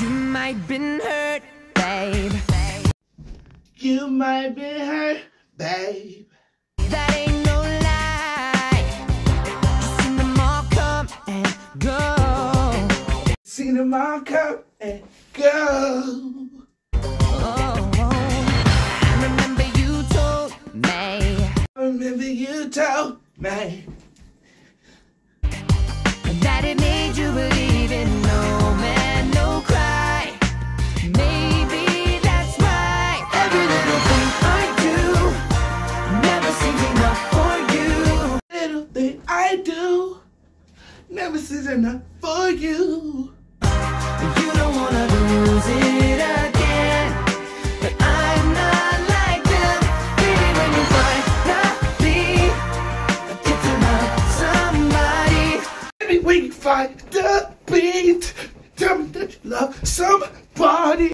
You might been hurt, babe. You might be hurt, babe. That ain't no lie. Seen them all come and go. Seen them all come and go. I remember you told me. I remember you told me That it made you believe in no man, no cry. Maybe that's why every little thing I do never seems enough for you. little thing I do never seems enough for you. You don't wanna lose it again, but I'm not like them. Baby, when you finally get to love somebody. Maybe we find the beat. Tell me that you love somebody.